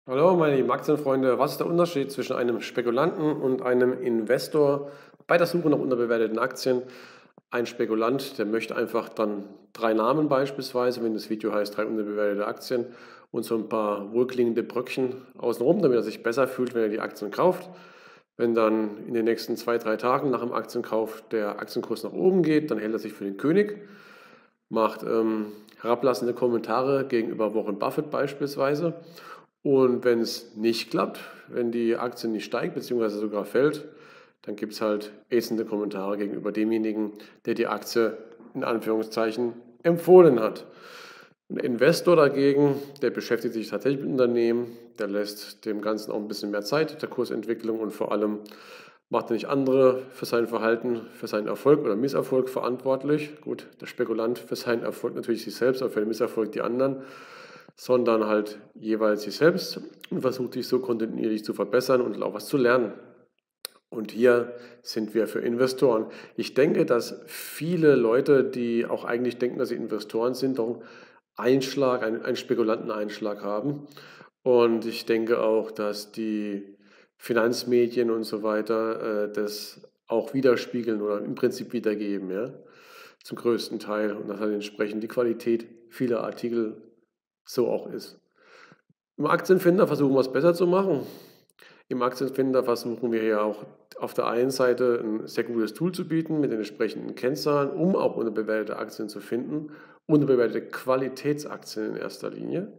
Hallo, meine lieben Aktienfreunde. Was ist der Unterschied zwischen einem Spekulanten und einem Investor bei der Suche nach unterbewerteten Aktien? Ein Spekulant, der möchte einfach dann drei Namen beispielsweise, wenn das Video heißt, drei unterbewertete Aktien und so ein paar wohlklingende Bröckchen außenrum, damit er sich besser fühlt, wenn er die Aktien kauft. Wenn dann in den nächsten 2, 3 Tagen nach dem Aktienkauf der Aktienkurs nach oben geht, dann hält er sich für den König, macht herablassende Kommentare gegenüber Warren Buffett beispielsweise. Und wenn es nicht klappt, wenn die Aktie nicht steigt bzw. sogar fällt, dann gibt es halt ätzende Kommentare gegenüber demjenigen, der die Aktie in Anführungszeichen empfohlen hat. Ein Investor dagegen, der beschäftigt sich tatsächlich mit Unternehmen, der lässt dem Ganzen auch ein bisschen mehr Zeit, der Kursentwicklung, und vor allem macht er nicht andere für sein Verhalten, für seinen Erfolg oder Misserfolg verantwortlich. Gut, der Spekulant für seinen Erfolg natürlich sich selbst, aber für den Misserfolg die anderen, sondern halt jeweils sich selbst und versucht sich so kontinuierlich zu verbessern und auch was zu lernen. Und hier sind wir für Investoren. Ich denke, dass viele Leute, die auch eigentlich denken, dass sie Investoren sind, doch einen Spekulanteneinschlag haben. Und ich denke auch, dass die Finanzmedien und so weiter das auch widerspiegeln oder im Prinzip wiedergeben, ja, zum größten Teil. Und dass halt entsprechend die Qualität vieler Artikel so auch ist. Im Aktienfinder versuchen wir es besser zu machen. Im Aktienfinder versuchen wir ja auch auf der einen Seite ein sehr gutes Tool zu bieten mit den entsprechenden Kennzahlen, um auch unterbewertete Aktien zu finden, unterbewertete Qualitätsaktien in erster Linie.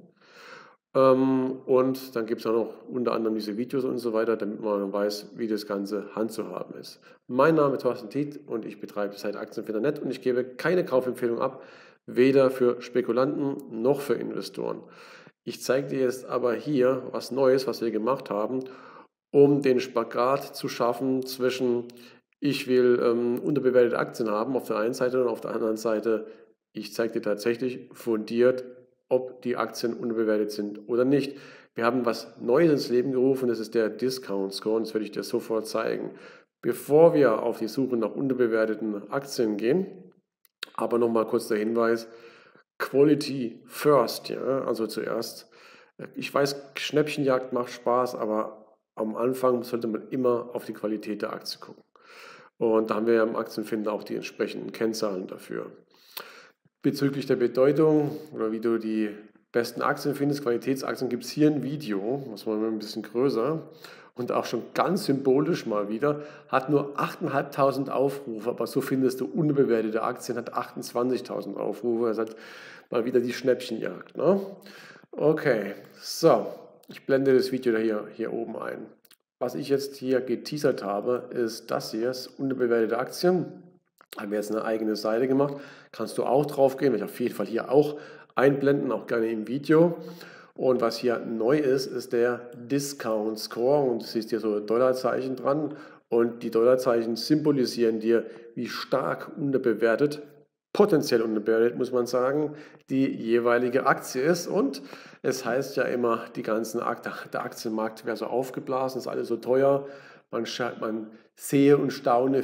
Und dann gibt es auch noch unter anderem diese Videos und so weiter, damit man weiß, wie das Ganze handzuhaben ist. Mein Name ist Thorsten Tiet und ich betreibe die Seite Aktienfinder.net und ich gebe keine Kaufempfehlung ab, weder für Spekulanten noch für Investoren. Ich zeige dir jetzt aber hier was Neues, was wir gemacht haben, um den Spagat zu schaffen zwischen, ich will unterbewertete Aktien haben auf der einen Seite und auf der anderen Seite, ich zeige dir tatsächlich fundiert, ob die Aktien unterbewertet sind oder nicht. Wir haben was Neues ins Leben gerufen, das ist der Discount Score, und das werde ich dir sofort zeigen. Bevor wir auf die Suche nach unterbewerteten Aktien gehen, aber nochmal kurz der Hinweis, Quality first, ja, also zuerst. Ich weiß, Schnäppchenjagd macht Spaß, aber am Anfang sollte man immer auf die Qualität der Aktie gucken. Und da haben wir ja im Aktienfinder auch die entsprechenden Kennzahlen dafür. Bezüglich der Bedeutung oder wie du die besten Aktien findest, Qualitätsaktien, gibt es hier ein Video, das war ein bisschen größer und auch schon ganz symbolisch mal wieder, hat nur 8.500 Aufrufe, aber so findest du unbewertete Aktien, hat 28.000 Aufrufe, das hat mal wieder die Schnäppchenjagd. Ne? Okay, so, ich blende das Video hier oben ein. Was ich jetzt hier geteasert habe, ist das hier, ist unbewertete Aktien. Haben wir jetzt eine eigene Seite gemacht, kannst du auch drauf gehen, werde ich auf jeden Fall hier auch einblenden, auch gerne im Video. Und was hier neu ist, ist der Discount Score, und du siehst hier so Dollarzeichen dran, und die Dollarzeichen symbolisieren dir, wie stark unterbewertet, potenziell unterbewertet, muss man sagen, die jeweilige Aktie ist. Und es heißt ja immer, der Aktienmarkt wäre so aufgeblasen, ist alles so teuer. Man sehe und staune,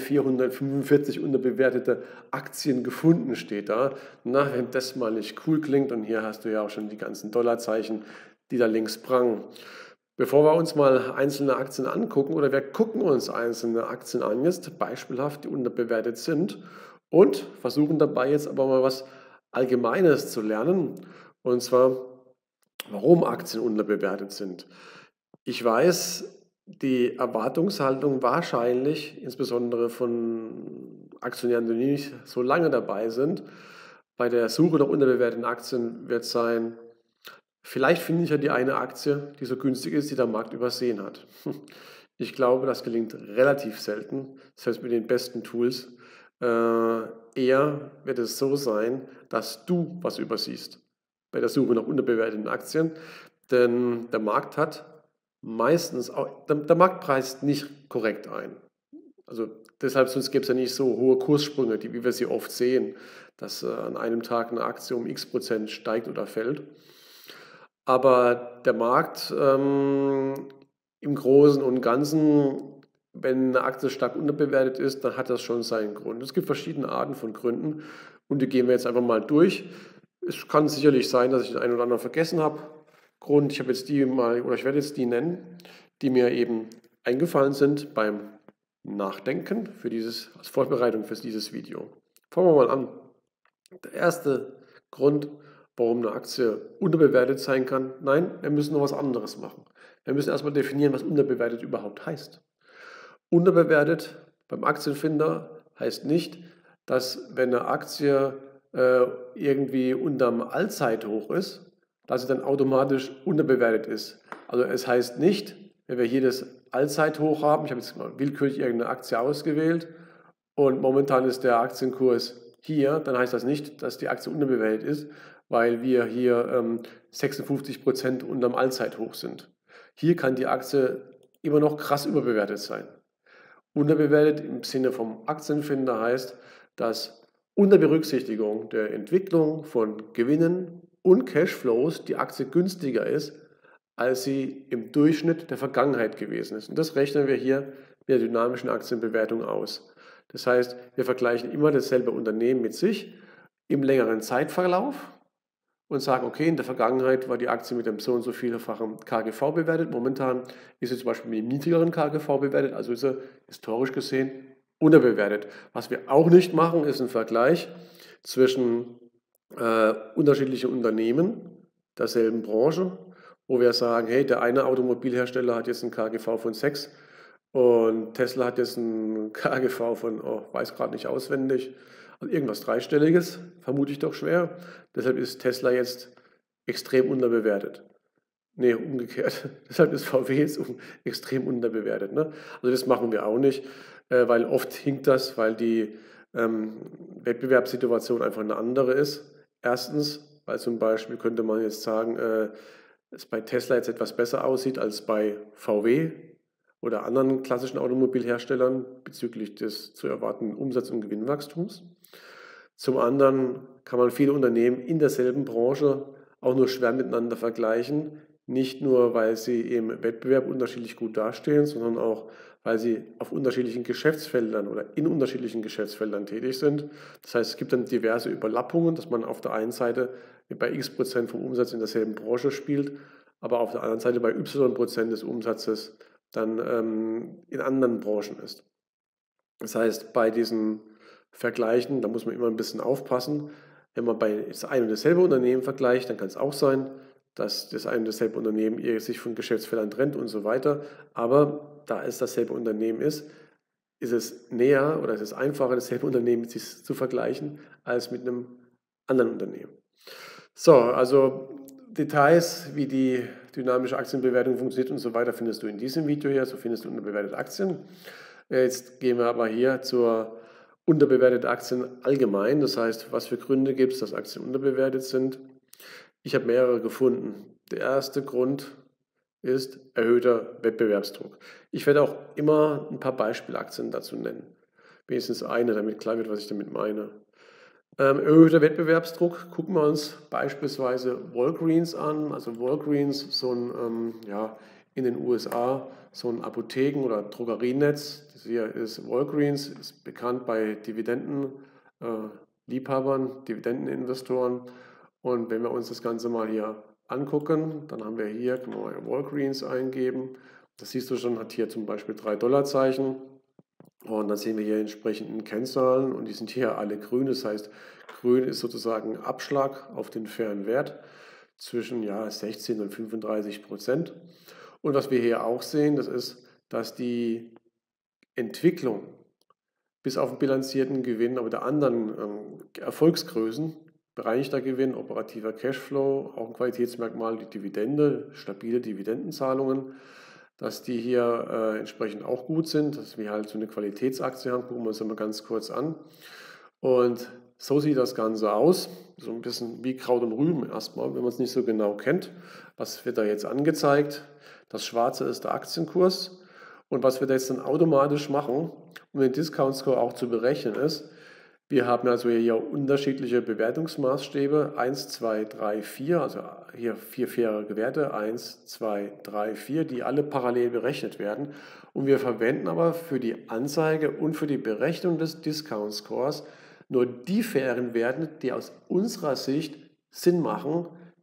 445 unterbewertete Aktien gefunden, steht da. Na, wenn das mal nicht cool klingt, und hier hast du ja auch schon die ganzen Dollarzeichen, die da links prangen. Bevor wir uns mal einzelne Aktien angucken, oder wir gucken uns einzelne Aktien an, jetzt beispielhaft, die unterbewertet sind, und versuchen dabei jetzt aber mal was Allgemeines zu lernen, und zwar, warum Aktien unterbewertet sind. Ich weiß, die Erwartungshaltung wahrscheinlich, insbesondere von Aktionären, die nicht so lange dabei sind, bei der Suche nach unterbewerteten Aktien wird sein, vielleicht finde ich ja die eine Aktie, die so günstig ist, die der Markt übersehen hat. Ich glaube, das gelingt relativ selten, selbst mit den besten Tools. Eher wird es so sein, dass du was übersiehst bei der Suche nach unterbewerteten Aktien, denn der Markt hat meistens auch, der Markt preist nicht korrekt ein. Also deshalb, sonst gäbe es ja nicht so hohe Kurssprünge, wie wir sie oft sehen, dass an einem Tag eine Aktie um x% steigt oder fällt. Aber der Markt im Großen und Ganzen, wenn eine Aktie stark unterbewertet ist, dann hat das schon seinen Grund. Es gibt verschiedene Arten von Gründen, und die gehen wir jetzt einfach mal durch. Es kann sicherlich sein, dass ich den einen oder anderen vergessen habe. Grund, ich habe jetzt die mal, oder ich werde jetzt die nennen, die mir eben eingefallen sind beim Nachdenken als Vorbereitung für dieses Video. Fangen wir mal an. Der erste Grund, warum eine Aktie unterbewertet sein kann, nein, wir müssen noch was anderes machen. Wir müssen erstmal definieren, was unterbewertet überhaupt heißt. Unterbewertet beim Aktienfinder heißt nicht, dass wenn eine Aktie irgendwie unterm Allzeithoch ist, dass sie dann automatisch unterbewertet ist. Also es heißt nicht, wenn wir hier das Allzeithoch haben, ich habe jetzt mal willkürlich irgendeine Aktie ausgewählt und momentan ist der Aktienkurs hier, dann heißt das nicht, dass die Aktie unterbewertet ist, weil wir hier 56% unterm Allzeithoch sind. Hier kann die Aktie immer noch krass überbewertet sein. Unterbewertet im Sinne vom Aktienfinder heißt, dass unter Berücksichtigung der Entwicklung von Gewinnen und Cashflows die Aktie günstiger ist, als sie im Durchschnitt der Vergangenheit gewesen ist. Und das rechnen wir hier mit der dynamischen Aktienbewertung aus. Das heißt, wir vergleichen immer dasselbe Unternehmen mit sich im längeren Zeitverlauf und sagen, okay, in der Vergangenheit war die Aktie mit dem so und so vielfachen KGV bewertet. Momentan ist sie zum Beispiel mit dem niedrigeren KGV bewertet, also ist sie historisch gesehen unterbewertet. Was wir auch nicht machen, ist ein Vergleich zwischen unterschiedlichen Unternehmen derselben Branche, wo wir sagen, hey, der eine Automobilhersteller hat jetzt ein KGV von 6 und Tesla hat jetzt ein KGV von, weiß gerade nicht auswendig, also irgendwas Dreistelliges, vermute ich doch schwer. Deshalb ist Tesla jetzt extrem unterbewertet. Nee, umgekehrt. Deshalb ist VW jetzt extrem unterbewertet. Ne? Also das machen wir auch nicht, weil oft hinkt das, weil die Wettbewerbssituation einfach eine andere ist. Erstens, weil zum Beispiel könnte man jetzt sagen, es bei Tesla jetzt etwas besser aussieht als bei VW oder anderen klassischen Automobilherstellern bezüglich des zu erwartenden Umsatz- und Gewinnwachstums. Zum anderen kann man viele Unternehmen in derselben Branche auch nur schwer miteinander vergleichen, nicht nur, weil sie im Wettbewerb unterschiedlich gut dastehen, sondern auch, weil sie auf unterschiedlichen Geschäftsfeldern oder in unterschiedlichen Geschäftsfeldern tätig sind. Das heißt, es gibt dann diverse Überlappungen, dass man auf der einen Seite bei x% vom Umsatz in derselben Branche spielt, aber auf der anderen Seite bei y% des Umsatzes dann in anderen Branchen ist. Das heißt, bei diesen Vergleichen, da muss man immer ein bisschen aufpassen. Wenn man bei das ein und dasselbe Unternehmen vergleicht, dann kann es auch sein, dass das ein und dasselbe Unternehmen sich von Geschäftsfeldern trennt und so weiter. Aber da es dasselbe Unternehmen ist es näher oder ist es einfacher, dasselbe Unternehmen mit sich zu vergleichen, als mit einem anderen Unternehmen. So, also Details, wie die dynamische Aktienbewertung funktioniert und so weiter, findest du in diesem Video hier. So findest du unterbewertete Aktien. Jetzt gehen wir aber hier zur unterbewerteten Aktien allgemein. Das heißt, was für Gründe gibt es, dass Aktien unterbewertet sind? Ich habe mehrere gefunden. Der erste Grund ist erhöhter Wettbewerbsdruck. Ich werde auch immer ein paar Beispielaktien dazu nennen. Wenigstens eine, damit klar wird, was ich damit meine. Erhöhter Wettbewerbsdruck, gucken wir uns beispielsweise Walgreens an. Also Walgreens, so ein, in den USA, so ein Apotheken- oder Drogerienetz. Das hier ist Walgreens, ist bekannt bei Dividendenliebhabern, Dividendeninvestoren. Und wenn wir uns das Ganze mal hier angucken, dann haben wir hier, können wir mal Walgreens eingeben. Das siehst du schon, hat hier zum Beispiel 3 Dollarzeichen. Und dann sehen wir hier entsprechenden Kennzahlen und die sind hier alle grün. Das heißt, grün ist sozusagen Abschlag auf den fairen Wert zwischen 16 und 35%. Und was wir hier auch sehen, das ist, dass die Entwicklung bis auf den bilanzierten Gewinn, aber der anderen Erfolgsgrößen, bereinigter Gewinn, operativer Cashflow, auch ein Qualitätsmerkmal, die Dividende, stabile Dividendenzahlungen, dass die hier entsprechend auch gut sind, dass wir halt so eine Qualitätsaktie haben, gucken wir uns das mal ganz kurz an. Und so sieht das Ganze aus, so ein bisschen wie Kraut und Rüben erstmal, wenn man es nicht so genau kennt. Was wird da jetzt angezeigt? Das Schwarze ist der Aktienkurs und was wir da jetzt dann automatisch machen, um den Discount Score auch zu berechnen ist, wir haben also hier unterschiedliche Bewertungsmaßstäbe, 1, 2, 3, 4, also hier 4 faire Werte, 1, 2, 3, 4, die alle parallel berechnet werden. Und wir verwenden aber für die Anzeige und für die Berechnung des Discount Scores nur die fairen Werte, die aus unserer Sicht Sinn machen,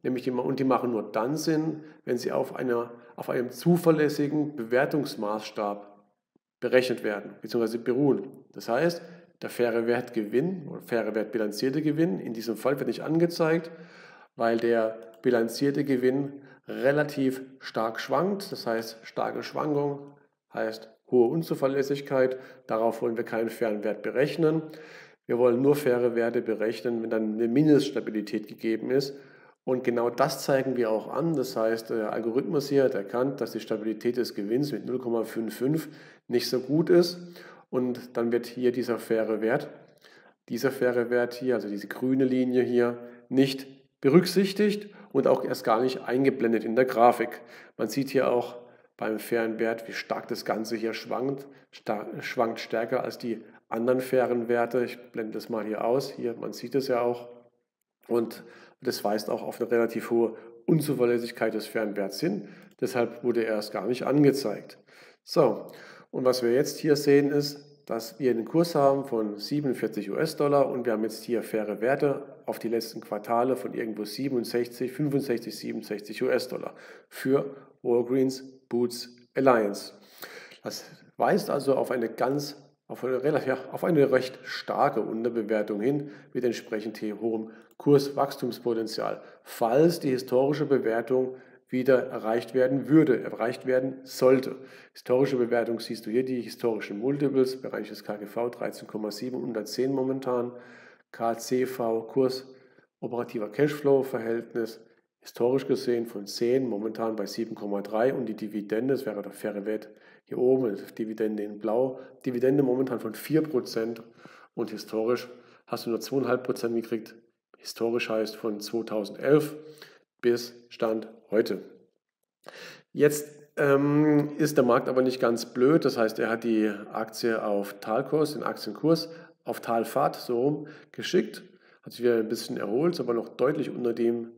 und die machen nur dann Sinn, wenn sie auf einem zuverlässigen Bewertungsmaßstab berechnet werden bzw. beruhen. Das heißt, der faire Wertgewinn oder faire Wertbilanzierte Gewinn in diesem Fall wird nicht angezeigt, weil der bilanzierte Gewinn relativ stark schwankt. Das heißt, starke Schwankung heißt hohe Unzuverlässigkeit. Darauf wollen wir keinen fairen Wert berechnen. Wir wollen nur faire Werte berechnen, wenn dann eine Mindeststabilität gegeben ist. Und genau das zeigen wir auch an. Das heißt, der Algorithmus hier hat erkannt, dass die Stabilität des Gewinns mit 0,55 nicht so gut ist. Und dann wird hier dieser faire Wert hier, also diese grüne Linie hier, nicht berücksichtigt und auch erst gar nicht eingeblendet in der Grafik. Man sieht hier auch beim fairen Wert, wie stark das Ganze hier schwankt. Schwankt stärker als die anderen fairen Werte. Ich blende das mal hier aus. Hier, man sieht es ja auch. Und das weist auch auf eine relativ hohe Unzuverlässigkeit des fairen Werts hin. Deshalb wurde er erst gar nicht angezeigt. So, und was wir jetzt hier sehen ist, dass wir einen Kurs haben von 47 US-Dollar und wir haben jetzt hier faire Werte auf die letzten Quartale von irgendwo 65, 67 US-Dollar für Walgreens Boots Alliance. Das weist also auf eine recht starke Unterbewertung hin mit entsprechend hohem Kurswachstumspotenzial, falls die historische Bewertung wieder erreicht werden sollte. Historische Bewertung siehst du hier, die historischen Multiples, Bereich des KGV 13,7 und 110 momentan, KCV, Kurs operativer Cashflow-Verhältnis, historisch gesehen von 10, momentan bei 7,3 und die Dividende, das wäre der faire Wert hier oben, Dividende in blau, Dividende momentan von 4% und historisch hast du nur 2,5% gekriegt. Historisch heißt von 2011 bis Stand heute. Jetzt ist der Markt aber nicht ganz blöd, das heißt, er hat die Aktie auf Talkurs, den Aktienkurs auf Talfahrt so rum geschickt, hat sich wieder ein bisschen erholt, ist aber noch deutlich unter dem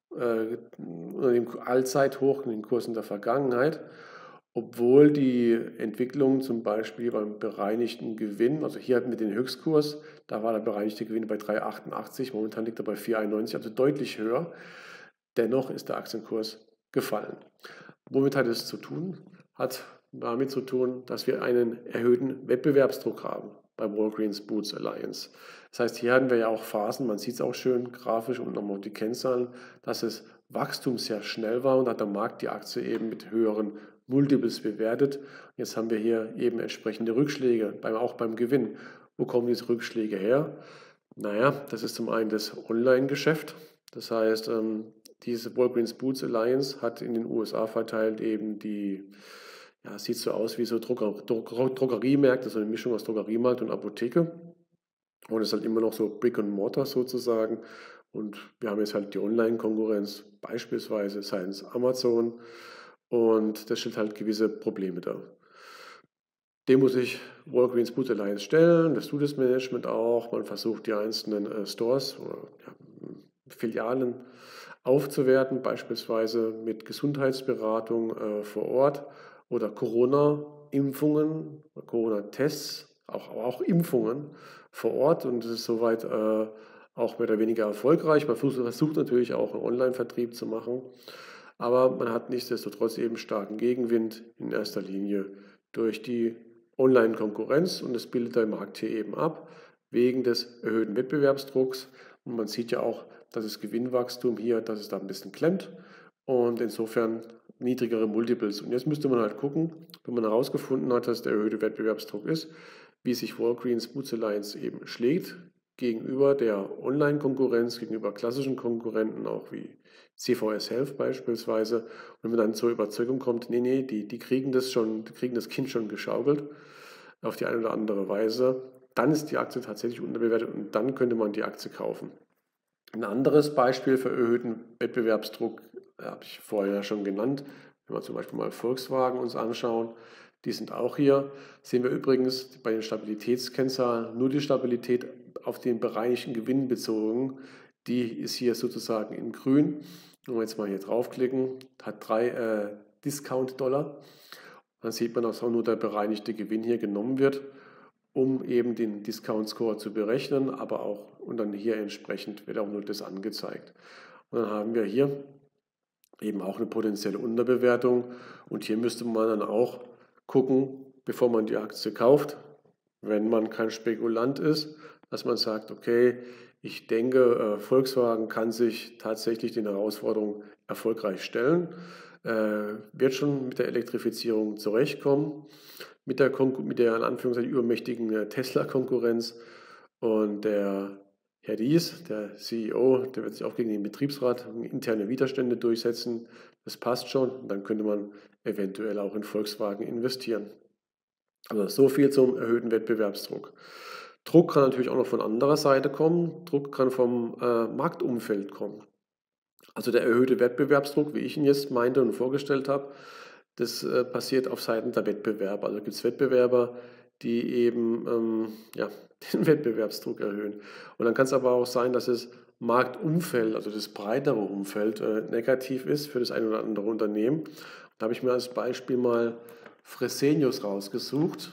Allzeithoch in den Kursen der Vergangenheit, obwohl die Entwicklung zum Beispiel beim bereinigten Gewinn, also hier hatten wir den Höchstkurs, da war der bereinigte Gewinn bei 3,88, momentan liegt er bei 4,91, also deutlich höher. Dennoch ist der Aktienkurs gefallen. Womit hat es zu tun? Hat damit zu tun, dass wir einen erhöhten Wettbewerbsdruck haben bei Walgreens Boots Alliance. Das heißt, hier hatten wir ja auch Phasen, man sieht es auch schön grafisch und nochmal die Kennzahlen, dass das Wachstum sehr schnell war und hat der Markt die Aktie eben mit höheren Multiples bewertet. Jetzt haben wir hier eben entsprechende Rückschläge, auch beim Gewinn. Wo kommen diese Rückschläge her? Naja, das ist zum einen das Online-Geschäft. Das heißt, diese Walgreens Boots Alliance hat in den USA verteilt eben sieht so aus wie so Drogeriemärkte, so eine Mischung aus Drogeriemarkt und Apotheke. Und es ist halt immer noch so Brick and Mortar sozusagen. Und wir haben jetzt halt die Online-Konkurrenz, beispielsweise seitens Amazon. Und das stellt halt gewisse Probleme dar. Dem muss sich Walgreens Boots Alliance stellen, das tut das Management auch. Man versucht die einzelnen Stores oder Filialen aufzuwerten, beispielsweise mit Gesundheitsberatung vor Ort oder Corona-Impfungen, Corona-Tests, auch Impfungen vor Ort. Und das ist soweit auch mehr oder weniger erfolgreich. Man versucht natürlich auch einen Online-Vertrieb zu machen, aber man hat nichtsdestotrotz eben starken Gegenwind in erster Linie durch die Online-Konkurrenz und das bildet der Markt hier eben ab, wegen des erhöhten Wettbewerbsdrucks. Und man sieht ja auch, dass das Gewinnwachstum hier, dass es da ein bisschen klemmt und insofern niedrigere Multiples. Und jetzt müsste man halt gucken, wenn man herausgefunden hat, dass der erhöhte Wettbewerbsdruck ist, wie sich Walgreens Boots Alliance eben schlägt gegenüber der Online-Konkurrenz, gegenüber klassischen Konkurrenten, auch wie CVS Health beispielsweise. Und wenn man dann zur Überzeugung kommt, nee, die kriegen das Kind schon geschaukelt, auf die eine oder andere Weise, dann ist die Aktie tatsächlich unterbewertet und dann könnte man die Aktie kaufen. Ein anderes Beispiel für erhöhten Wettbewerbsdruck habe ich vorher schon genannt. Wenn wir zum Beispiel mal Volkswagen uns anschauen, die sind auch hier. Sehen wir übrigens bei den Stabilitätskennzahlen nur die Stabilität auf den bereinigten Gewinn bezogen. Die ist hier sozusagen in grün. Wenn wir jetzt mal hier draufklicken, hat 3 Discount-Dollar. Dann sieht man, dass auch nur der bereinigte Gewinn hier genommen wird, um eben den Discount-Score zu berechnen, aber auch, und dann hier entsprechend wird auch nur das angezeigt. Und dann haben wir hier eben auch eine potenzielle Unterbewertung. Und hier müsste man dann auch gucken, bevor man die Aktie kauft, wenn man kein Spekulant ist, dass man sagt, okay, ich denke, Volkswagen kann sich tatsächlich den Herausforderungen erfolgreich stellen, wird schon mit der Elektrifizierung zurechtkommen, mit der in Anführungszeichen übermächtigen Tesla-Konkurrenz. Und der Herr Dies, der CEO, der wird sich auch gegen den Betriebsrat interne Widerstände durchsetzen. Das passt schon. Und dann könnte man eventuell auch in Volkswagen investieren. Also so viel zum erhöhten Wettbewerbsdruck. Druck kann natürlich auch noch von anderer Seite kommen. Druck kann vom Marktumfeld kommen. Also der erhöhte Wettbewerbsdruck, wie ich ihn jetzt meinte und vorgestellt habe, das passiert auf Seiten der Wettbewerber. Also gibt es Wettbewerber, die eben ja, den Wettbewerbsdruck erhöhen. Und dann kann es aber auch sein, dass das Marktumfeld, also das breitere Umfeld, negativ ist für das ein oder andere Unternehmen. Da habe ich mir als Beispiel mal Fresenius rausgesucht.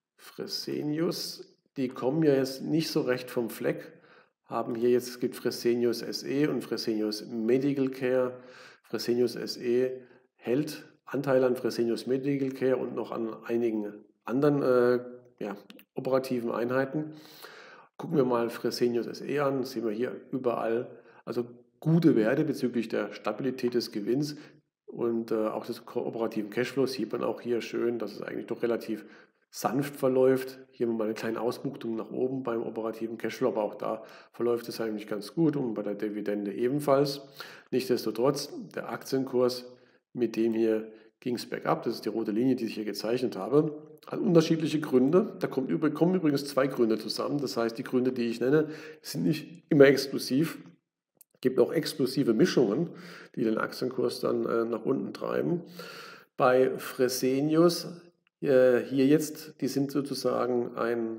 Fresenius, die kommen ja jetzt nicht so recht vom Fleck, haben hier jetzt, es gibt Fresenius SE und Fresenius Medical Care. Fresenius SE hält Anteile an Fresenius Medical Care und noch an einigen anderen ja, operativen Einheiten. Gucken wir mal Fresenius SE an, sehen wir hier überall also gute Werte bezüglich der Stabilität des Gewinns und auch des operativen Cashflows sieht man auch hier schön, dass es eigentlich doch relativ sanft verläuft. Hier haben wir mal eine kleine Ausbuchtung nach oben beim operativen Cashflow, aber auch da verläuft es eigentlich ganz gut und bei der Dividende ebenfalls. Nichtsdestotrotz, der Aktienkurs, mit dem hier ging es bergab, das ist die rote Linie, die ich hier gezeichnet habe, hat unterschiedliche Gründe. Da kommen übrigens zwei Gründe zusammen. Das heißt, die Gründe, die ich nenne, sind nicht immer exklusiv. Es gibt auch explosive Mischungen, die den Aktienkurs dann nach unten treiben. Bei Fresenius hier jetzt, die sind sozusagen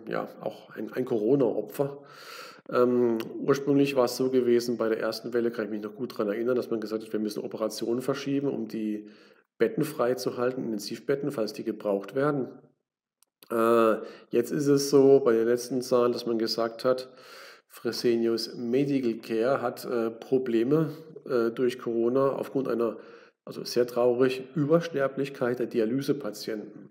ein Corona-Opfer. Ursprünglich war es so gewesen, bei der ersten Welle kann ich mich noch gut daran erinnern, dass man gesagt hat, wir müssen Operationen verschieben, um die Betten freizuhalten, Intensivbetten, falls die gebraucht werden. Jetzt ist es so bei den letzten Zahlen, dass man gesagt hat, Fresenius Medical Care hat Probleme durch Corona aufgrund einer, also sehr traurig, Übersterblichkeit der Dialysepatienten.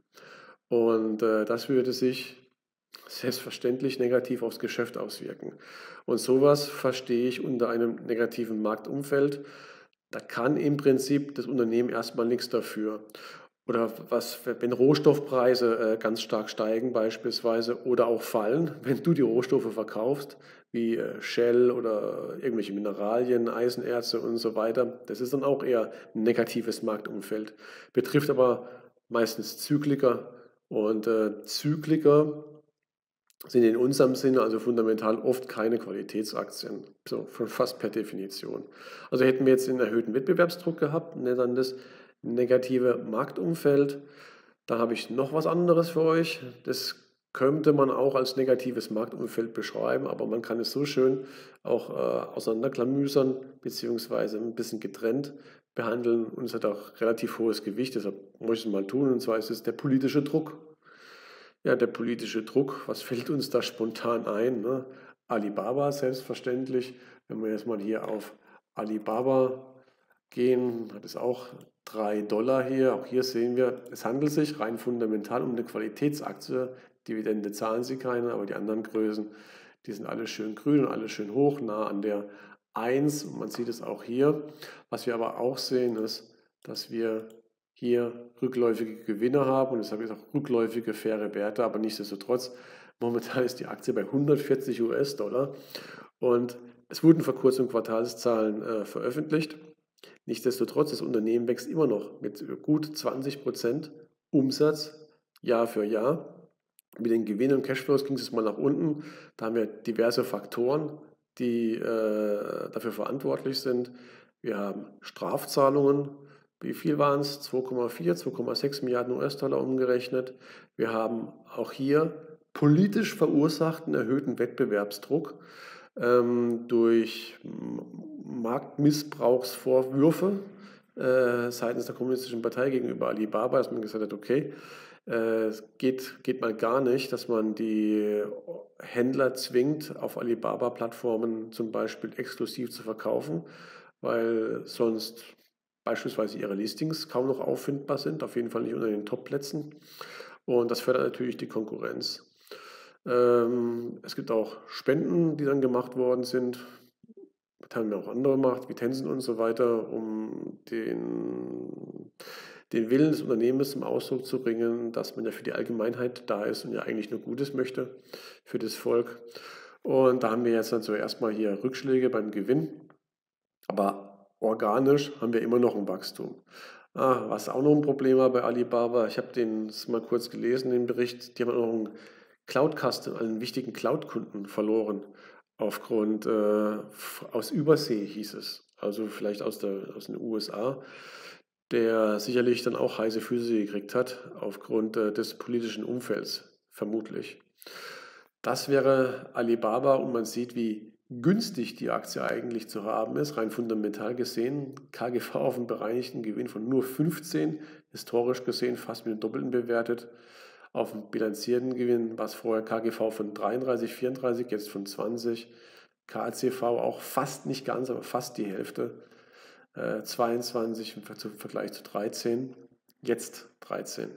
Und das würde sich selbstverständlich negativ aufs Geschäft auswirken. Und sowas verstehe ich unter einem negativen Marktumfeld. Da kann im Prinzip das Unternehmen erstmal nichts dafür. Oder was, wenn Rohstoffpreise ganz stark steigen beispielsweise oder auch fallen, wenn du die Rohstoffe verkaufst, wie Shell oder irgendwelche Mineralien, Eisenerze und so weiter, das ist dann auch eher ein negatives Marktumfeld. Betrifft aber meistens Zykliker und Zykliker sind in unserem Sinne also fundamental oft keine Qualitätsaktien, so fast per Definition. Also hätten wir jetzt einen erhöhten Wettbewerbsdruck gehabt, dann das negative Marktumfeld. Da habe ich noch was anderes für euch. Das könnte man auch als negatives Marktumfeld beschreiben, aber man kann es so schön auch auseinanderklamüsern beziehungsweise ein bisschen getrennt behandeln und es hat auch relativ hohes Gewicht, deshalb muss ich es mal tun und zwar ist es der politische Druck. Ja, der politische Druck, was fällt uns da spontan ein? Ne? Alibaba selbstverständlich. Wenn wir jetzt mal hier auf Alibaba gehen, hat es auch 3 Dollar hier. Auch hier sehen wir, es handelt sich rein fundamental um eine Qualitätsaktie. Dividende zahlen sie keine, aber die anderen Größen, die sind alle schön grün und alle schön hoch, nah an der 1. Und man sieht es auch hier. Was wir aber auch sehen, ist, dass wir hier rückläufige Gewinne haben und deshalb ist auch rückläufige faire Werte, aber nichtsdestotrotz, momentan ist die Aktie bei 140 US-Dollar und es wurden vor kurzem Quartalszahlen veröffentlicht. Nichtsdestotrotz, das Unternehmen wächst immer noch mit gut 20% Umsatz Jahr für Jahr. Mit den Gewinnen und Cashflows ging es mal nach unten. Da haben wir diverse Faktoren, die dafür verantwortlich sind. Wir haben Strafzahlungen. Wie viel waren es? 2,4, 2,6 Milliarden US-Dollar umgerechnet. Wir haben auch hier politisch verursachten erhöhten Wettbewerbsdruck durch Marktmissbrauchsvorwürfe seitens der Kommunistischen Partei gegenüber Alibaba, dass man gesagt hat, okay, es geht mal gar nicht, dass man die Händler zwingt, auf Alibaba-Plattformen zum Beispiel exklusiv zu verkaufen, weil sonst beispielsweise ihre Listings kaum noch auffindbar sind, auf jeden Fall nicht unter den Top-Plätzen. Und das fördert natürlich die Konkurrenz. Es gibt auch Spenden, die dann gemacht worden sind. Das haben ja auch andere gemacht, wie Tencent und so weiter, um den Willen des Unternehmens zum Ausdruck zu bringen, dass man ja für die Allgemeinheit da ist und ja eigentlich nur Gutes möchte für das Volk. Und da haben wir jetzt dann zuerst mal hier Rückschläge beim Gewinn, aber organisch haben wir immer noch ein Wachstum. Was auch noch ein Problem war bei Alibaba, ich habe den mal kurz gelesen, den Bericht, die haben auch noch einen Cloud-Customer, einen wichtigen Cloud-Kunden verloren, aufgrund aus Übersee hieß es, also vielleicht aus den USA, der sicherlich dann auch heiße Füße gekriegt hat, aufgrund des politischen Umfelds, vermutlich. Das wäre Alibaba und man sieht, wie günstig die Aktie eigentlich zu haben ist, rein fundamental gesehen. KGV auf einen bereinigten Gewinn von nur 15, historisch gesehen fast mit dem Doppelten bewertet. Auf einen bilanzierten Gewinn war es vorher KGV von 33, 34, jetzt von 20. KCV auch fast nicht ganz, aber fast die Hälfte. 22 im Vergleich zu 13, jetzt 13.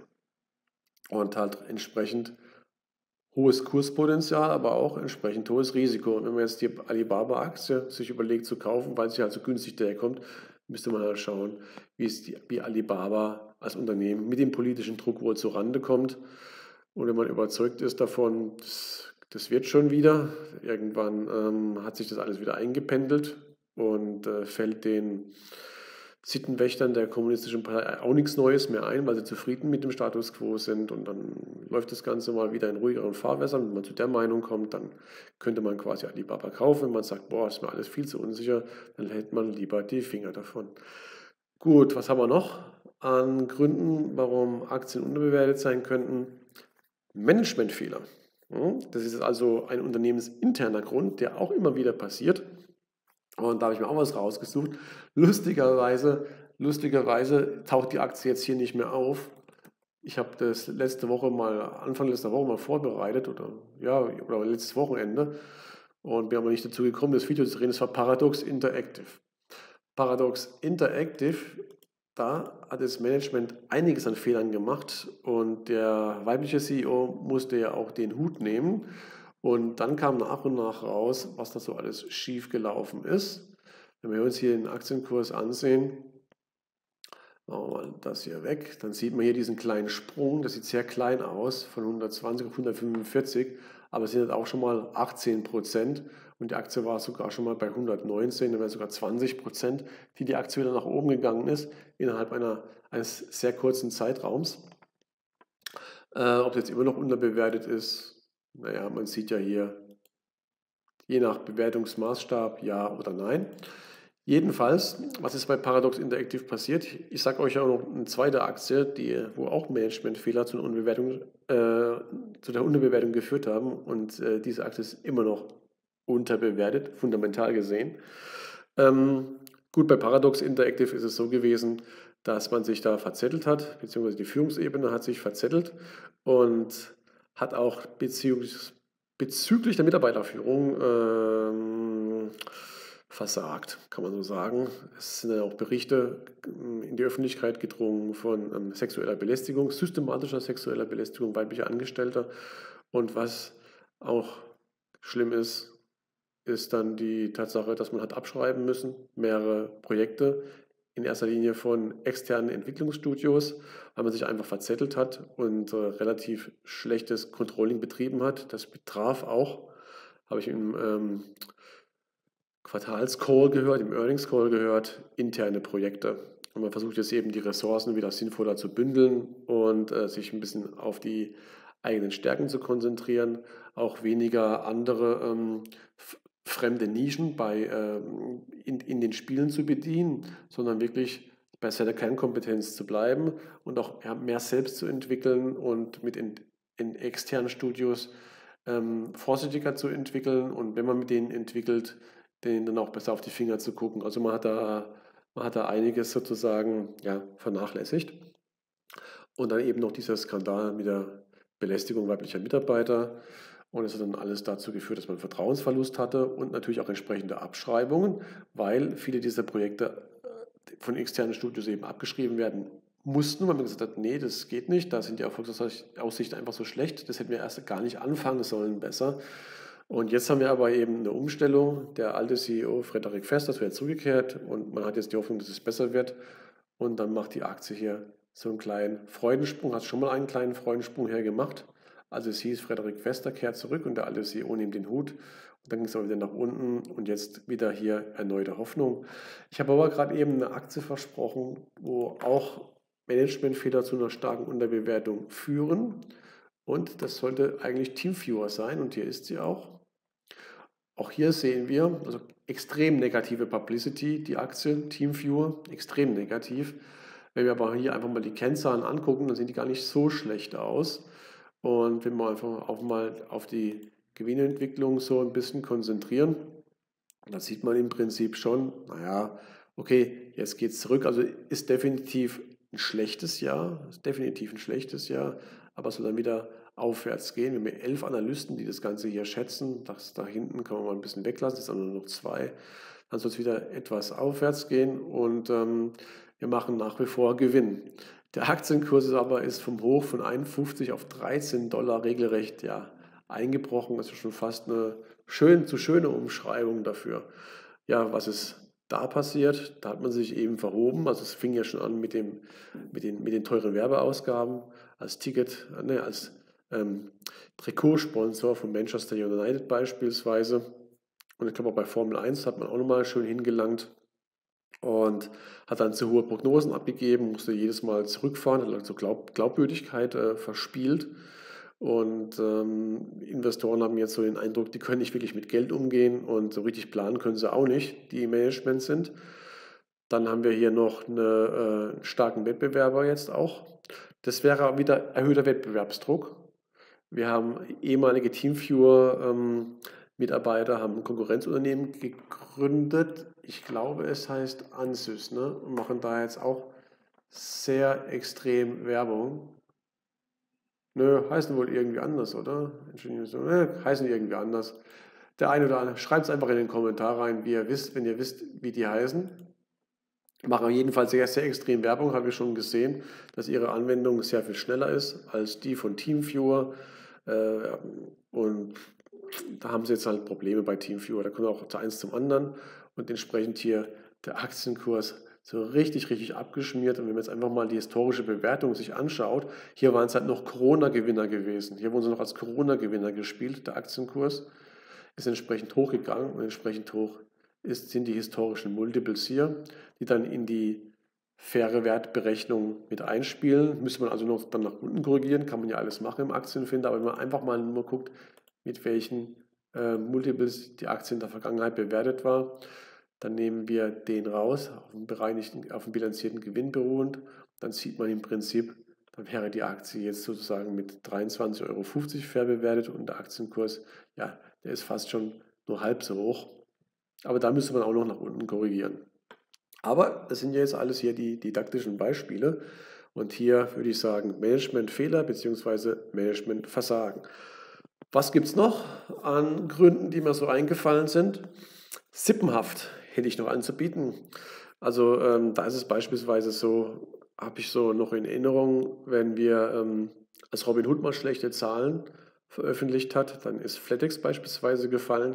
Und halt entsprechend hohes Kurspotenzial, aber auch entsprechend hohes Risiko. Und wenn man jetzt die Alibaba-Aktie sich überlegt zu kaufen, weil sie halt so günstig daherkommt, müsste man halt schauen, wie Alibaba als Unternehmen mit dem politischen Druck wohl zurande kommt. Und wenn man überzeugt ist davon, das wird schon wieder, irgendwann hat sich das alles wieder eingependelt und fällt den Sittenwächtern der Kommunistischen Partei auch nichts Neues mehr ein, weil sie zufrieden mit dem Status quo sind und dann läuft das Ganze mal wieder in ruhigeren Fahrwässern. Wenn man zu der Meinung kommt, dann könnte man quasi Alibaba kaufen. Wenn man sagt, boah, ist mir alles viel zu unsicher, dann hält man lieber die Finger davon. Gut, was haben wir noch an Gründen, warum Aktien unterbewertet sein könnten? Managementfehler. Das ist also ein unternehmensinterner Grund, der auch immer wieder passiert. Und da habe ich mir auch was rausgesucht. Lustigerweise taucht die Aktie jetzt hier nicht mehr auf. Ich habe das Anfang letzter Woche mal vorbereitet oder letztes Wochenende und bin aber nicht dazu gekommen, das Video zu drehen. Das war Paradox Interactive. Paradox Interactive, da hat das Management einiges an Fehlern gemacht und der weibliche CEO musste ja auch den Hut nehmen. Und dann kam nach und nach raus, was da so alles schief gelaufen ist. Wenn wir uns hier den Aktienkurs ansehen, machen wir mal das hier weg, dann sieht man hier diesen kleinen Sprung, das sieht sehr klein aus, von 120 auf 145, aber es sind halt auch schon mal 18% und die Aktie war sogar schon mal bei 119, da wären sogar 20%, die Aktie wieder nach oben gegangen ist, innerhalb eines sehr kurzen Zeitraums. Ob es jetzt immer noch unterbewertet ist, naja, man sieht ja hier, je nach Bewertungsmaßstab, ja oder nein. Jedenfalls, was ist bei Paradox Interactive passiert? Ich sage euch auch noch eine zweite Aktie, wo auch Managementfehler zu der Unterbewertung geführt haben. Und diese Aktie ist immer noch unterbewertet, fundamental gesehen. Gut, bei Paradox Interactive ist es so gewesen, dass man sich da verzettelt hat, beziehungsweise die Führungsebene hat sich verzettelt und hat auch bezüglich der Mitarbeiterführung versagt, kann man so sagen. Es sind ja auch Berichte in die Öffentlichkeit gedrungen von sexueller Belästigung, systematischer sexueller Belästigung weiblicher Angestellter. Und was auch schlimm ist, ist dann die Tatsache, dass man hat abschreiben müssen, mehrere Projekte, in erster Linie von externen Entwicklungsstudios, weil man sich einfach verzettelt hat und relativ schlechtes Controlling betrieben hat. Das betraf auch, habe ich im Quartalscall gehört, im Earnings Call gehört, interne Projekte. Und man versucht jetzt eben die Ressourcen wieder sinnvoller zu bündeln und sich ein bisschen auf die eigenen Stärken zu konzentrieren, auch weniger andere fremde Nischen in den Spielen zu bedienen, sondern wirklich bei seiner Kernkompetenz zu bleiben und auch mehr selbst zu entwickeln und in externen Studios vorsichtiger zu entwickeln und wenn man mit denen entwickelt, denen dann auch besser auf die Finger zu gucken. Also man hat da einiges sozusagen vernachlässigt. Und dann eben noch dieser Skandal mit der Belästigung weiblicher Mitarbeiter. Und es hat dann alles dazu geführt, dass man Vertrauensverlust hatte und natürlich auch entsprechende Abschreibungen, weil viele dieser Projekte von externen Studios eben abgeschrieben werden mussten, weil man gesagt hat, nee, das geht nicht, da sind die Erfolgsaussichten einfach so schlecht, das hätten wir erst gar nicht anfangen sollen besser. Und jetzt haben wir aber eben eine Umstellung. Der alte CEO Frederik Fest, das wird zurückgekehrt und man hat jetzt die Hoffnung, dass es besser wird. Und dann macht die Aktie hier so einen kleinen Freudensprung, hat schon mal einen kleinen Freudensprung hergemacht. Also es hieß, Frederik Vester kehrt zurück und der alte CEO nimmt den Hut. Und dann ging es aber wieder nach unten und jetzt wieder hier erneute Hoffnung. Ich habe aber gerade eben eine Aktie versprochen, wo auch Managementfehler zu einer starken Unterbewertung führen. Und das sollte eigentlich TeamViewer sein und hier ist sie auch. Auch hier sehen wir also extrem negative Publicity, die Aktie TeamViewer, extrem negativ. Wenn wir aber hier einfach mal die Kennzahlen angucken, dann sehen die gar nicht so schlecht aus. Und wenn wir einfach auch mal auf die Gewinnentwicklung so ein bisschen konzentrieren, dann sieht man im Prinzip schon, naja, okay, jetzt geht es zurück. Also ist definitiv ein schlechtes Jahr, ist definitiv ein schlechtes Jahr, aber es soll dann wieder aufwärts gehen. Wir haben 11 Analysten, die das Ganze hier schätzen. Das da hinten kann man mal ein bisschen weglassen, es sind nur noch 2. Dann soll es wieder etwas aufwärts gehen und wir machen nach wie vor Gewinn. Der Aktienkurs ist vom Hoch von 51 auf 13 Dollar regelrecht ja, eingebrochen. Das ist schon fast eine zu schöne Umschreibung dafür. Ja, was ist da passiert? Da hat man sich eben verhoben. Also es fing ja schon an mit den teuren Werbeausgaben als als Trikotsponsor von Manchester United beispielsweise. Und ich glaube auch bei Formel 1 hat man auch nochmal schön hingelangt und hat dann zu hohe Prognosen abgegeben, musste jedes Mal zurückfahren, hat also Glaubwürdigkeit verspielt. Und Investoren haben jetzt so den Eindruck, die können nicht wirklich mit Geld umgehen und so richtig planen können sie auch nicht, die im Management sind. Dann haben wir hier noch einen starken Wettbewerber jetzt auch. Das wäre wieder erhöhter Wettbewerbsdruck. Wir haben ehemalige TeamViewer-Mitarbeiter, haben ein Konkurrenzunternehmen gegründet. Ich glaube, es heißt Ansys, ne? Und machen da jetzt auch sehr extrem Werbung. Nö, heißen wohl irgendwie anders, oder? Heißen irgendwie anders. Der eine oder andere, schreibt es einfach in den Kommentar rein, wie ihr wisst, wenn ihr wisst, wie die heißen. Machen auf jeden Fall sehr, sehr extrem Werbung, habe ich schon gesehen, dass ihre Anwendung sehr viel schneller ist als die von TeamViewer. Und da haben sie jetzt halt Probleme bei TeamViewer. Da kommt auch eins zum anderen und entsprechend hier der Aktienkurs so richtig, richtig abgeschmiert. Und wenn man jetzt einfach mal die historische Bewertung sich anschaut, hier waren es halt noch Corona-Gewinner gewesen. Hier wurden sie noch als Corona-Gewinner gespielt. Der Aktienkurs ist entsprechend hochgegangen und entsprechend hoch sind die historischen Multiples hier, die dann in die faire Wertberechnung mit einspielen. Müsste man also noch dann nach unten korrigieren, kann man ja alles machen im Aktienfinder, aber wenn man einfach mal nur guckt, mit welchen Multiples die Aktie in der Vergangenheit bewertet war, dann nehmen wir den raus, auf dem bilanzierten Gewinn beruhend. Dann sieht man im Prinzip, dann wäre die Aktie jetzt sozusagen mit 23,50 Euro fair bewertet und der Aktienkurs, ja, der ist fast schon nur halb so hoch. Aber da müsste man auch noch nach unten korrigieren. Aber das sind ja jetzt alles hier die didaktischen Beispiele. Und hier würde ich sagen, Managementfehler bzw. Managementversagen. Was gibt es noch an Gründen, die mir so eingefallen sind? Sippenhaft hätte ich noch anzubieten. Also da ist es beispielsweise so, habe ich so noch in Erinnerung, wenn wir als Robin Hood mal schlechte Zahlen veröffentlicht hat, dann ist FedEx beispielsweise gefallen.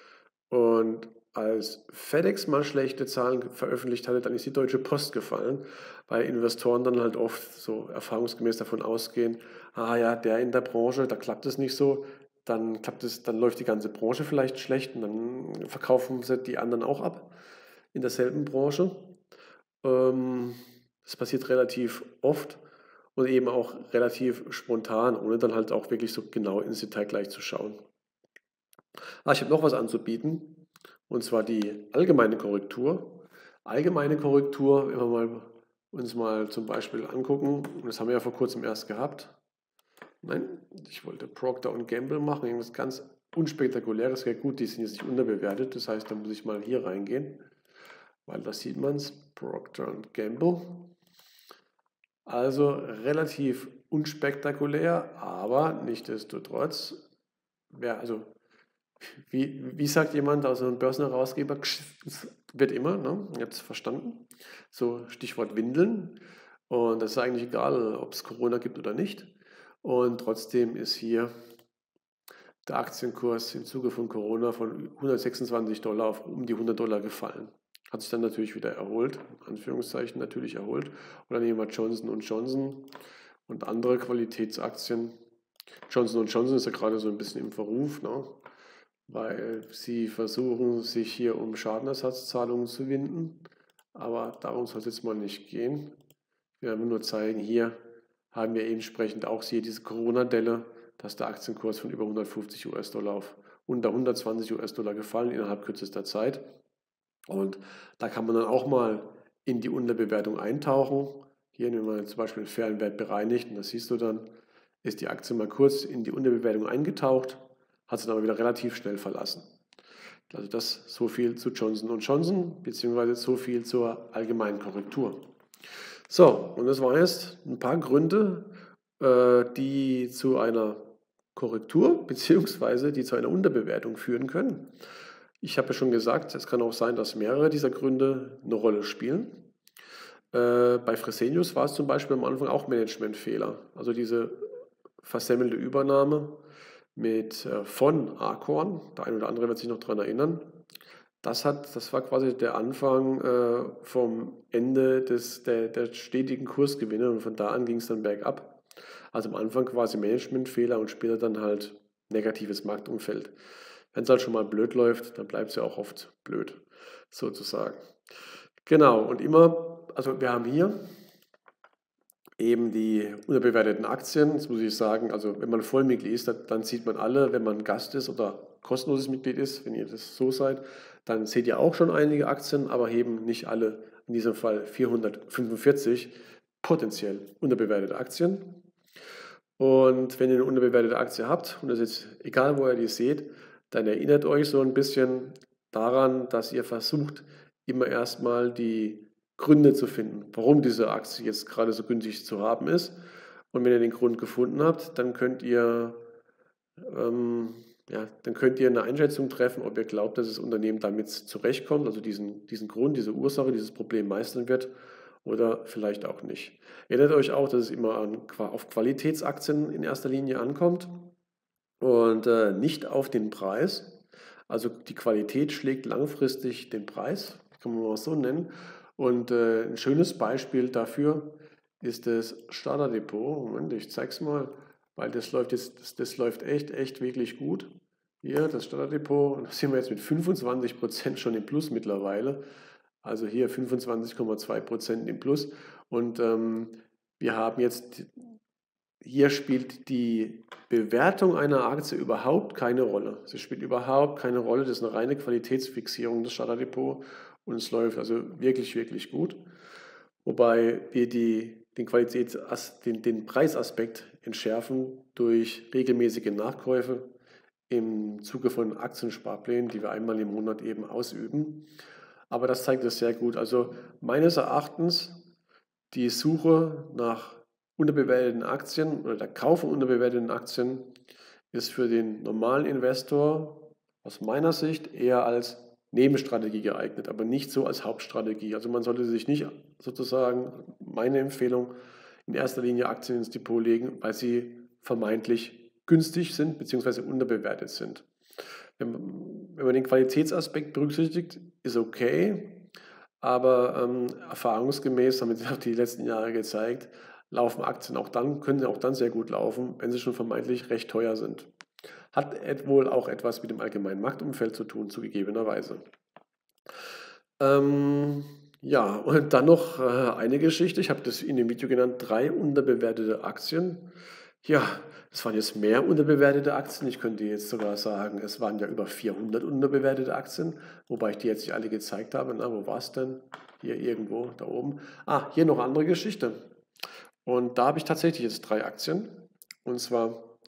Und als FedEx mal schlechte Zahlen veröffentlicht hatte, dann ist die Deutsche Post gefallen, weil Investoren dann halt oft so erfahrungsgemäß davon ausgehen, ah ja, der in der Branche, da klappt es nicht so, dann läuft die ganze Branche vielleicht schlecht und dann verkaufen sie die anderen auch ab in derselben Branche. Das passiert relativ oft und eben auch relativ spontan, ohne dann halt auch wirklich so genau ins Detail gleich zu schauen. Ich habe noch was anzubieten, und zwar die allgemeine Korrektur. Allgemeine Korrektur, wenn wir uns mal zum Beispiel angucken, das haben wir ja vor kurzem erst gehabt. Nein, ich wollte Procter & Gamble machen, irgendwas ganz unspektakuläres. Ja gut, die sind jetzt nicht unterbewertet, das heißt, da muss ich mal hier reingehen, weil da sieht man es, Procter & Gamble. Also relativ unspektakulär, aber nichtsdestotrotz also wie sagt jemand, also ein Börsenherausgeber, wird immer, ne? Ihr habt es verstanden. So Stichwort Windeln. Und das ist eigentlich egal, ob es Corona gibt oder nicht. Und trotzdem ist hier der Aktienkurs im Zuge von Corona von 126 Dollar auf um die 100 Dollar gefallen. Hat sich dann natürlich wieder erholt, in Anführungszeichen natürlich erholt. Und dann nehmen wir Johnson Johnson und andere Qualitätsaktien. Johnson Johnson ist ja gerade so ein bisschen im Verruf, ne? Weil sie versuchen, sich hier um Schadenersatzzahlungen zu winden. Aber darum soll es jetzt mal nicht gehen. Wir werden nur zeigen, hier haben wir entsprechend auch hier diese Corona-Delle, dass der Aktienkurs von über 150 US-Dollar auf unter 120 US-Dollar gefallen innerhalb kürzester Zeit. Und da kann man dann auch mal in die Unterbewertung eintauchen. Hier nehmen wir zum Beispiel einen fairen Wert bereinigt und das siehst du dann, ist die Aktie mal kurz in die Unterbewertung eingetaucht, hat sie dann aber wieder relativ schnell verlassen. Also das so viel zu Johnson Johnson, beziehungsweise so viel zur allgemeinen Korrektur. So, und das waren jetzt ein paar Gründe, die zu einer Korrektur beziehungsweise die zu einer Unterbewertung führen können. Ich habe ja schon gesagt, es kann auch sein, dass mehrere dieser Gründe eine Rolle spielen. Bei Fresenius war es zum Beispiel am Anfang auch Managementfehler. Also diese versemmelte Übernahme von Arcon, der eine oder andere wird sich noch daran erinnern. Das war quasi der Anfang vom Ende der stetigen Kursgewinne und von da an ging es dann bergab. Also am Anfang quasi Managementfehler und später dann halt negatives Marktumfeld. Wenn es halt schon mal blöd läuft, dann bleibt es ja auch oft blöd, sozusagen. Genau, und immer, also wir haben hier eben die unterbewerteten Aktien. Jetzt muss ich sagen, also wenn man Vollmitglied ist, dann sieht man alle, wenn man Gast ist oder kostenloses Mitglied ist, wenn ihr das so seid, dann seht ihr auch schon einige Aktien, aber eben nicht alle, in diesem Fall 445 potenziell unterbewertete Aktien. Und wenn ihr eine unterbewertete Aktie habt, und das ist jetzt egal, wo ihr die seht, dann erinnert euch so ein bisschen daran, dass ihr versucht, immer erstmal die Gründe zu finden, warum diese Aktie jetzt gerade so günstig zu haben ist. Und wenn ihr den Grund gefunden habt, dann könnt ihr eine Einschätzung treffen, ob ihr glaubt, dass das Unternehmen damit zurechtkommt, also diesen Grund, diese Ursache, dieses Problem meistern wird oder vielleicht auch nicht. Erinnert euch auch, dass es immer auf Qualitätsaktien in erster Linie ankommt und nicht auf den Preis. Also die Qualität schlägt langfristig den Preis, kann man mal so nennen. Und ein schönes Beispiel dafür ist das Starterdepot. Moment, ich zeige es mal, weil das läuft echt wirklich gut. Hier das Starterdepot, da sind wir jetzt mit 25% schon im Plus mittlerweile. Also hier 25,2% im Plus. Und wir haben jetzt, hier spielt die Bewertung einer Aktie überhaupt keine Rolle. Sie spielt überhaupt keine Rolle. Das ist eine reine Qualitätsfixierung des Starterdepot und es läuft also wirklich gut. Wobei wir den Preisaspekt entschärfen durch regelmäßige Nachkäufe im Zuge von Aktiensparplänen, die wir einmal im Monat eben ausüben. Aber das zeigt es sehr gut. Also meines Erachtens die Suche nach unterbewerteten Aktien oder der Kauf von unterbewerteten Aktien ist für den normalen Investor aus meiner Sicht eher als Nebenstrategie geeignet, aber nicht so als Hauptstrategie. Also man sollte sich nicht sozusagen, meine Empfehlung, in erster Linie Aktien ins Depot legen, weil sie vermeintlich günstig sind bzw. unterbewertet sind. Wenn man den Qualitätsaspekt berücksichtigt, ist okay, aber erfahrungsgemäß, haben wir auch die letzten Jahre gezeigt, können sie auch dann sehr gut laufen, wenn sie schon vermeintlich recht teuer sind. Hat wohl auch etwas mit dem allgemeinen Marktumfeld zu tun, zugegebenerweise. Ja, und dann noch eine Geschichte. Ich habe das in dem Video genannt, 3 unterbewertete Aktien. Ja, es waren jetzt mehr unterbewertete Aktien. Ich könnte jetzt sogar sagen, es waren ja über 400 unterbewertete Aktien, wobei ich die jetzt nicht alle gezeigt habe. Na, wo war es denn? Hier irgendwo, da oben. Hier noch eine andere Geschichte. Und da habe ich tatsächlich jetzt 3 Aktien. Und zwar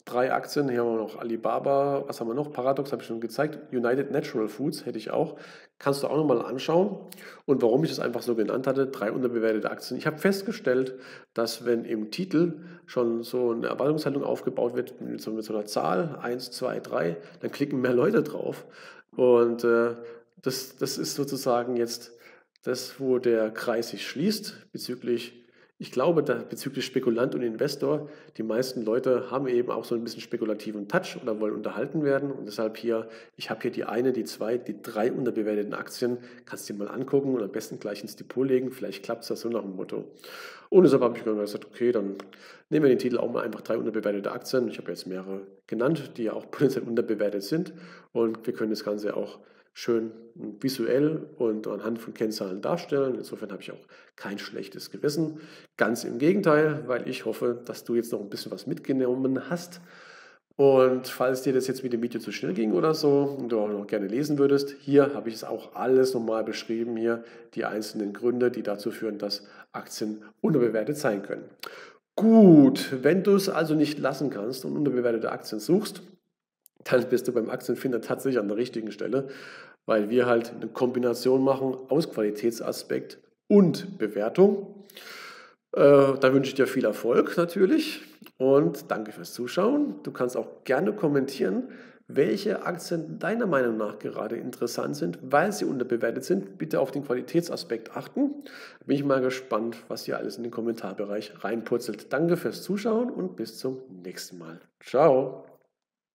3 Aktien. Hier haben wir noch Alibaba. Was haben wir noch? Paradox habe ich schon gezeigt. United Natural Foods hätte ich auch. Kannst du auch nochmal anschauen. Und warum ich das einfach so genannt hatte, 3 unterbewertete Aktien. Ich habe festgestellt, dass wenn im Titel schon so eine Erwartungshaltung aufgebaut wird, mit so einer Zahl, 1, 2, 3, dann klicken mehr Leute drauf. Und das ist sozusagen jetzt das, wo der Kreis sich schließt bezüglich, ich glaube, bezüglich Spekulant und Investor, die meisten Leute haben eben auch so ein bisschen spekulativen Touch oder wollen unterhalten werden. Und deshalb hier, ich habe hier die eine, die zwei, die 3 unterbewerteten Aktien. Kannst du dir mal angucken und am besten gleich ins Depot legen. Vielleicht klappt es das so nach dem Motto. Und deshalb habe ich gesagt, okay, dann nehmen wir den Titel auch mal einfach 3 unterbewertete Aktien. Ich habe jetzt mehrere genannt, die ja auch potenziell unterbewertet sind. Und wir können das Ganze auch schön visuell und anhand von Kennzahlen darstellen. Insofern habe ich auch kein schlechtes Gewissen. Ganz im Gegenteil, weil ich hoffe, dass du jetzt noch ein bisschen was mitgenommen hast. Und falls dir das jetzt mit dem Video zu schnell ging oder so und du auch noch gerne lesen würdest, hier habe ich es auch alles nochmal beschrieben, hier die einzelnen Gründe, die dazu führen, dass Aktien unterbewertet sein können. Gut, wenn du es also nicht lassen kannst und unterbewertete Aktien suchst, dann bist du beim Aktienfinder tatsächlich an der richtigen Stelle, weil wir halt eine Kombination machen aus Qualitätsaspekt und Bewertung. Da wünsche ich dir viel Erfolg natürlich und danke fürs Zuschauen. Du kannst auch gerne kommentieren, welche Aktien deiner Meinung nach gerade interessant sind, weil sie unterbewertet sind. Bitte auf den Qualitätsaspekt achten. Bin ich mal gespannt, was hier alles in den Kommentarbereich reinpurzelt. Danke fürs Zuschauen und bis zum nächsten Mal. Ciao.